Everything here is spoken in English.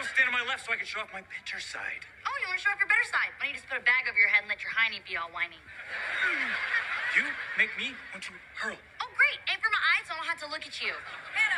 want to stand on my left so I can show off my better side. Oh, you want to show off your better side? Why don't you just put a bag over your head and let your hiney be all whiny? You make me want to hurl. Oh, great. Aim for my eyes so I don't have to look at you. Man,